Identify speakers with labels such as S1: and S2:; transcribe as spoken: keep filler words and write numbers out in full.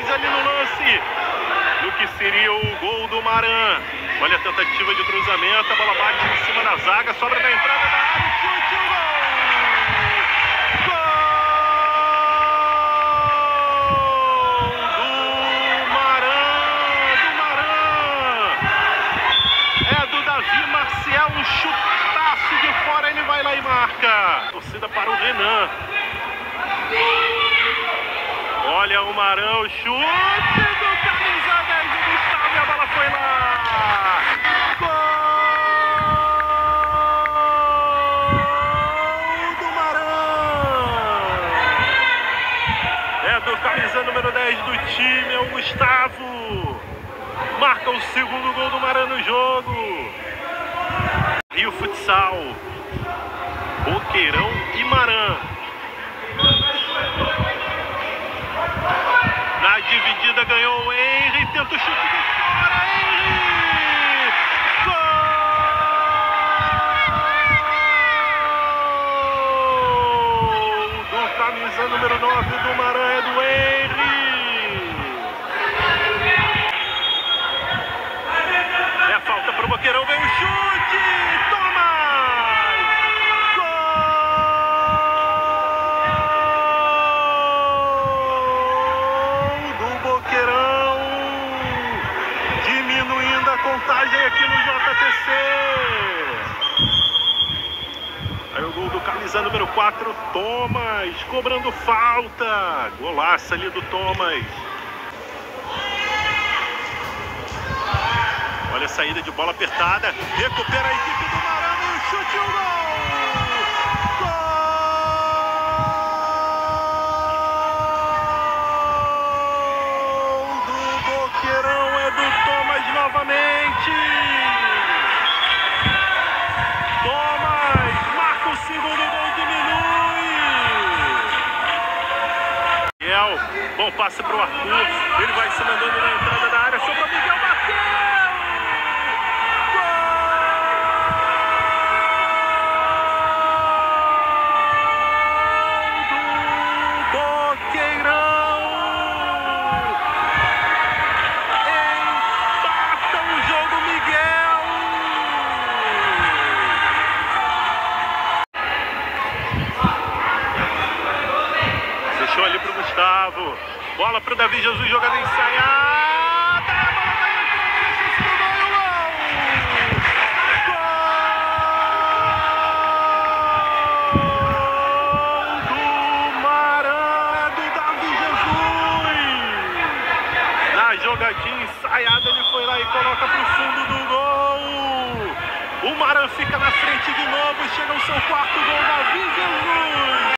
S1: mais ali no lance do que seria o gol do Maran. Olha a tentativa de cruzamento, a bola bate em cima da zaga, sobra na entrada da área, chute, o gol! Gol do Maran, do Maran! É do Davi Marcial, um chutaço de fora, ele vai lá e marca. Torcida para o Renan. Olha o Maran, o chute do camisa dez do Gustavo e a bola foi lá. Gol do Maran. É do camisa número dez do time, é o Gustavo. Marca o segundo gol do Maran no jogo. E o futsal. Boqueirão e Maran. Na dividida ganhou o Henry, tenta o chute de fora, Henry! Gol! Do camisa número nove do Maran, é do Henry! É falta para o Boqueirão, vem o chute! Toma! Contagem aqui no J T C. Aí o gol do camisa número quatro, Thomas, cobrando falta. Golaço ali do Thomas. Olha a saída de bola apertada. Recupera a equipe do Maran e o chute, o gol. Novamente, Thomas marca o segundo gol, diminui. Miguel, bom passe para o Arthur, ele vai se mandando na entrada da área, sobrou Miguel, bateu! Gol do Boqueirão! Ali pro Gustavo, bola pro Davi Jesus, jogada ensaiada, a bola vai entrando, gol! Gol do Maran, do Davi Jesus! Na jogadinha ensaiada ele foi lá e coloca pro fundo do gol. O Maran fica na frente de novo, chega o seu quarto gol, Davi Jesus!